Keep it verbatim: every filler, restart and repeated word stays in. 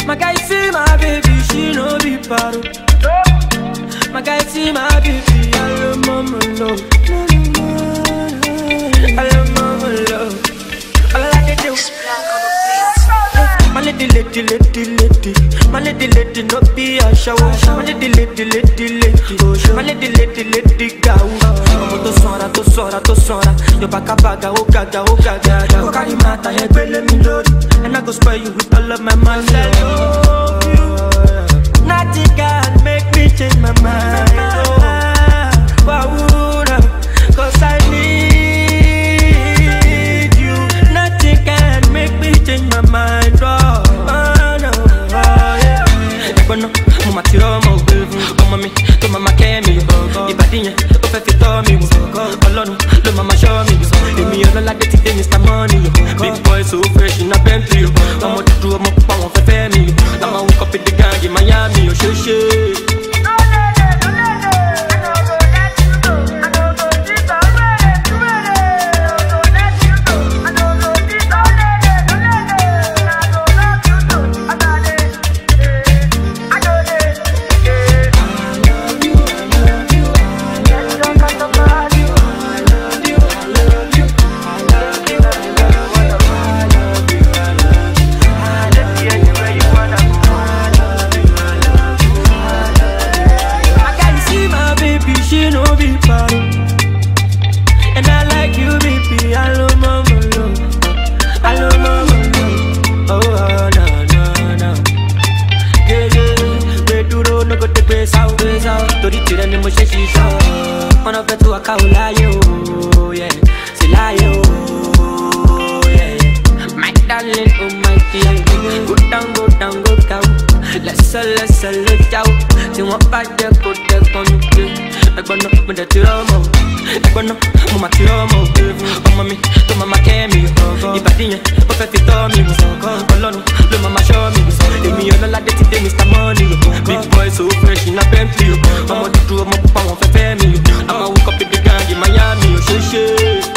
My guy see my baby, she no be paro. My guy see my baby, I love mama love. I love mama love. All I like to do. My lady, lady, lady, lady. My lady, lady, no be a show. My lady, lady, lady, lady. My lady, lady, lady, go. I'm to sora, to sora, to sora. Yo baka baga, oh gaga, oh gaga. Go carry mata, head, let me know. And I go spoil you with all of my money. I love you. Nothing can make me change my mind. Oh, wow, cause I need you. Nothing can make me change my mind. Oh, oh no, oh yeah. Bueno, mama tiro mo, mama mi, to mama kemi. Ibadiye, o fe fi to mi. Olorun, lo mama show me. Emi yo like the thing Mister Money. Big boy so fresh in a Bentley. Ọmọ dúdú ọmọ pupa wọn fẹ́ fẹ́ mi. I'ma wake up in the gang in Miami, oh shit shit. Tori tire ni mo ṣe ṣiṣọ. Ọ̀nà fẹ́ tó wákà ó láyé o, yeah. Ṣe láyé o, yeah. My darling, oh my dear. Go down, go down, go down. Lẹ́sẹ̀ lẹ́sẹ̀ lè já o. Tí wọ́n bá jẹ́ kó jẹ́ kan ní pé. Ẹ̀gbọ́n náà mo dẹ̀ ti rọ́mọ. Ẹ̀gbọ́n náà mo mà ti rọ́mọ. Ọmọ mi tó máa ma kẹ́ mi. Ìbàdí yẹn ó fẹ́ fi tọ́ mi. Ọlọ́run ló máa ma ṣọ́ mi. Èmi ọlọ́ládé ti dé Mister Money. Big boy so fresh in a Bentley. Ọmọ dúdú ọmọ pupa wọn fẹ́ fẹ́ mi. I'ma wake up in the gang in Miami, oh shit shit.